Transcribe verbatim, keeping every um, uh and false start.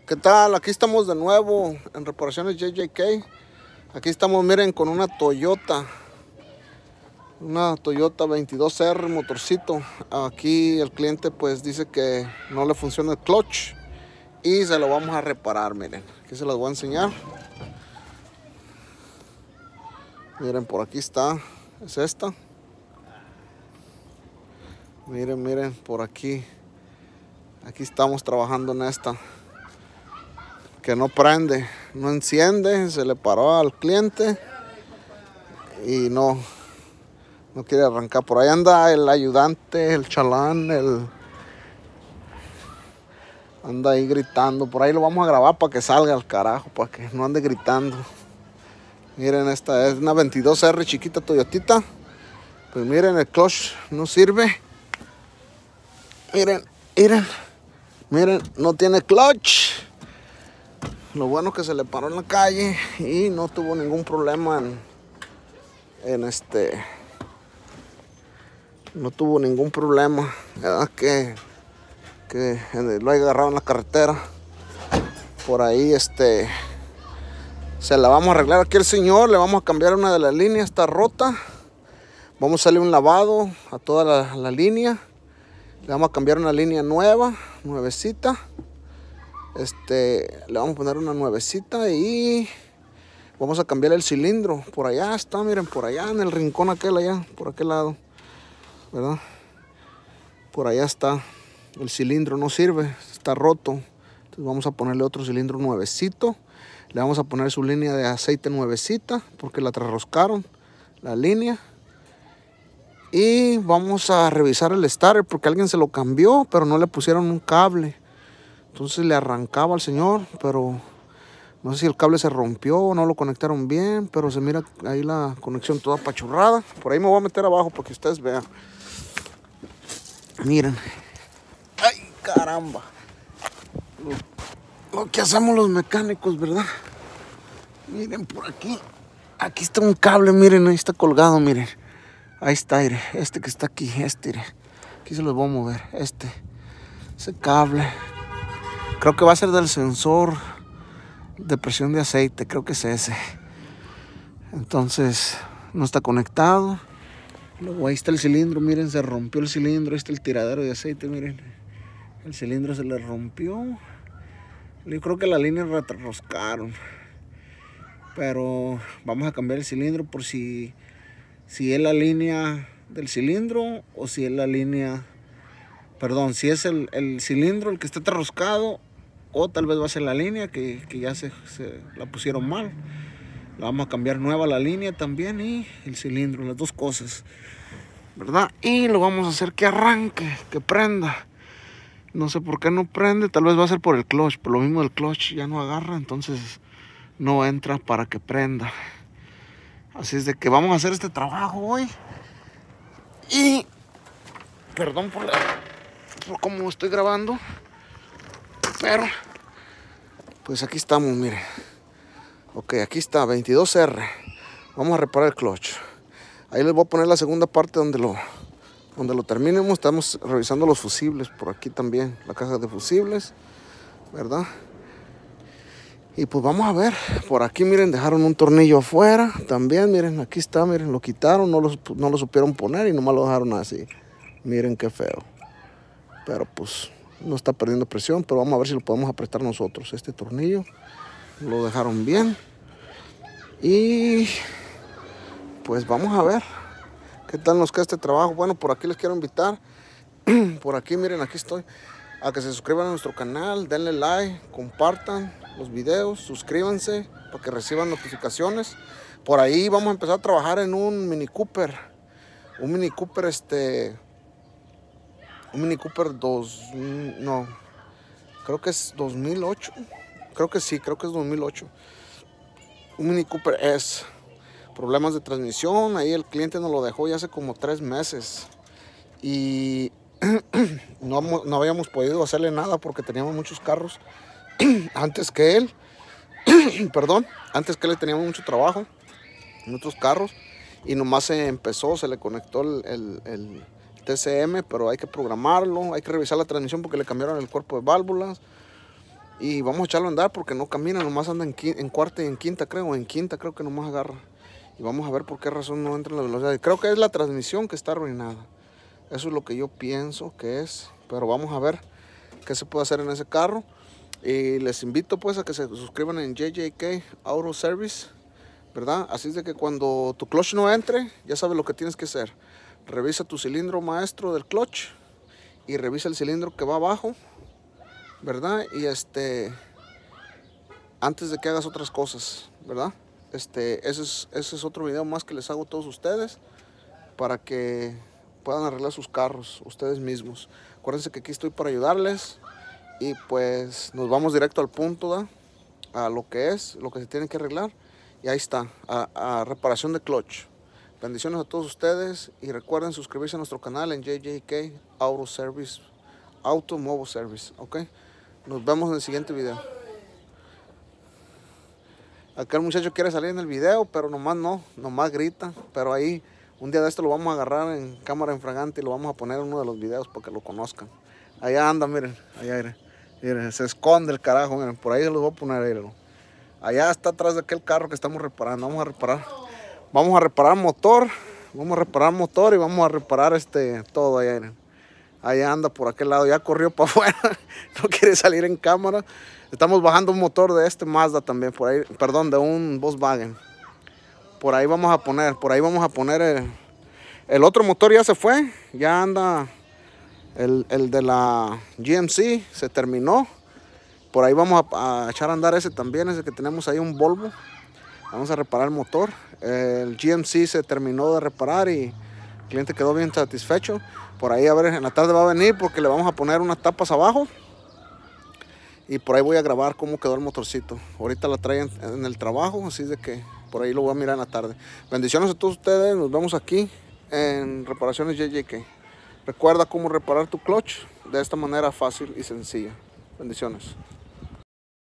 ¿Qué tal? Aquí estamos de nuevo en Reparaciones J J K. Aquí estamos, miren, con una Toyota. Una Toyota veintidós R motorcito. Aquí el cliente pues dice que no le funciona el clutch y se lo vamos a reparar, miren. Aquí se las voy a enseñar. Miren, por aquí está. Es esta. Miren, miren, por aquí. Aquí estamos trabajando en esta. Que no prende, no enciende, se le paró al cliente y no, no quiere arrancar. Por ahí anda el ayudante, el chalán, el anda ahí gritando. Por ahí lo vamos a grabar para que salga al carajo, para que no ande gritando. Miren, esta es una veintidós R chiquita Toyotita. Pues miren, el clutch no sirve. Miren, miren, miren, no tiene clutch. Lo bueno que se le paró en la calle y no tuvo ningún problema en, en este, no tuvo ningún problema, ¿verdad? Que, que lo haya agarrado en la carretera. Por ahí este, se la vamos a arreglar aquí al señor, le vamos a cambiar una de las líneas, está rota. Vamos a hacerle un lavado a toda la, la línea. Le vamos a cambiar una línea nueva, nuevecita. Este, le vamos a poner una nuevecita y vamos a cambiar el cilindro. Por allá está, miren, por allá en el rincón aquel allá, por aquel lado, ¿verdad? Por allá está. El cilindro no sirve, está roto. Entonces vamos a ponerle otro cilindro nuevecito. Le vamos a poner su línea de aceite nuevecita porque la trasroscaron la línea. Y vamos a revisar el starter porque alguien se lo cambió, pero no le pusieron un cable. Entonces le arrancaba al señor, pero no sé si el cable se rompió o no lo conectaron bien, pero se mira ahí la conexión toda apachurrada. Por ahí me voy a meter abajo para que ustedes vean. Miren. ¡Ay, caramba! Lo, lo que hacemos los mecánicos, ¿verdad? Miren por aquí. Aquí está un cable, miren, ahí está colgado, miren. Ahí está, mire, este que está aquí, este, mire. Aquí se los voy a mover, este. Ese cable. Creo que va a ser del sensor de presión de aceite, creo que es ese. Entonces, no está conectado. Luego ahí está el cilindro, miren, se rompió el cilindro. Ahí está el tiradero de aceite, miren. El cilindro se le rompió. Yo creo que la línea retroscaron. Pero vamos a cambiar el cilindro por si, si es la línea del cilindro o si es la línea... Perdón, si es el, el cilindro el que está trasroscado. O tal vez va a ser la línea que, que ya se, se la pusieron mal. La vamos a cambiar nueva la línea también y el cilindro, las dos cosas, ¿verdad? Y lo vamos a hacer que arranque, que prenda. No sé por qué no prende, tal vez va a ser por el clutch. Por lo mismo el clutch ya no agarra, entonces no entra para que prenda. Así es de que vamos a hacer este trabajo hoy. Y perdón por, la, por cómo estoy grabando. Pero, pues aquí estamos, miren. Ok, aquí está, veintidós R. Vamos a reparar el clutch. Ahí les voy a poner la segunda parte donde lo, donde lo terminemos. Estamos revisando los fusibles por aquí también. La caja de fusibles, ¿verdad? Y pues vamos a ver. Por aquí, miren, dejaron un tornillo afuera. También, miren, aquí está, miren, lo quitaron. No lo, no lo supieron poner y nomás lo dejaron así. Miren qué feo. Pero pues... no está perdiendo presión, pero vamos a ver si lo podemos apretar nosotros. Este tornillo lo dejaron bien. Y pues vamos a ver qué tal nos queda este trabajo. Bueno, por aquí les quiero invitar. Por aquí, miren, aquí estoy. A que se suscriban a nuestro canal, denle like, compartan los videos, suscríbanse para que reciban notificaciones. Por ahí vamos a empezar a trabajar en un Mini Cooper. Un Mini Cooper este... Un Mini Cooper dos, no, creo que es dos mil ocho, creo que sí, creo que es dos mil ocho. Un Mini Cooper S, problemas de transmisión, ahí el cliente nos lo dejó ya hace como tres meses. Y no, no habíamos podido hacerle nada porque teníamos muchos carros antes que él, perdón, antes que él teníamos mucho trabajo en otros carros. Y nomás se empezó, se le conectó el... el, el T C M, pero hay que programarlo, hay que revisar la transmisión porque le cambiaron el cuerpo de válvulas. Y vamos a echarlo a andar porque no camina, nomás anda en, en cuarta y en quinta, creo, en quinta creo que nomás agarra. Y vamos a ver por qué razón no entra en la velocidad. Creo que es la transmisión que está arruinada. Eso es lo que yo pienso que es. Pero vamos a ver qué se puede hacer en ese carro. Y les invito pues a que se suscriban en J J K Auto Service, ¿verdad? Así es de que cuando tu clutch no entre, ya sabes lo que tienes que hacer. Revisa tu cilindro maestro del clutch y revisa el cilindro que va abajo, ¿verdad? Y este, antes de que hagas otras cosas, ¿verdad? Este, ese es, ese es otro video más que les hago a todos ustedes para que puedan arreglar sus carros ustedes mismos. Acuérdense que aquí estoy para ayudarles y pues nos vamos directo al punto, ¿da? A lo que es, lo que se tiene que arreglar. Y ahí está, a, a reparación de clutch. Bendiciones a todos ustedes y recuerden suscribirse a nuestro canal en J J K Auto Service, Automobile Service, ¿ok? Nos vemos en el siguiente video. Acá el muchacho quiere salir en el video, pero nomás no, nomás grita. Pero ahí, un día de esto lo vamos a agarrar en cámara infragante y lo vamos a poner en uno de los videos para que lo conozcan. Allá anda, miren, allá, miren, miren, se esconde el carajo, miren, por ahí se los voy a poner, miren. Allá está atrás de aquel carro que estamos reparando, vamos a reparar. Vamos a reparar motor, vamos a reparar motor y vamos a reparar este, todo allá, miren. Allá anda por aquel lado, ya corrió para afuera, no quiere salir en cámara. Estamos bajando un motor de este Mazda también, por ahí, perdón, de un Volkswagen. Por ahí vamos a poner, por ahí vamos a poner el, el otro motor ya se fue, ya anda el, el de la G M C, se terminó. Por ahí vamos a, a echar a andar ese también, ese que tenemos ahí, un Volvo. Vamos a reparar el motor. El G M C se terminó de reparar y el cliente quedó bien satisfecho. Por ahí a ver, en la tarde va a venir porque le vamos a poner unas tapas abajo. Y por ahí voy a grabar cómo quedó el motorcito. Ahorita la traen en el trabajo, así de que por ahí lo voy a mirar en la tarde. Bendiciones a todos ustedes, nos vemos aquí en Reparaciones J J K. Recuerda cómo reparar tu clutch de esta manera fácil y sencilla. Bendiciones.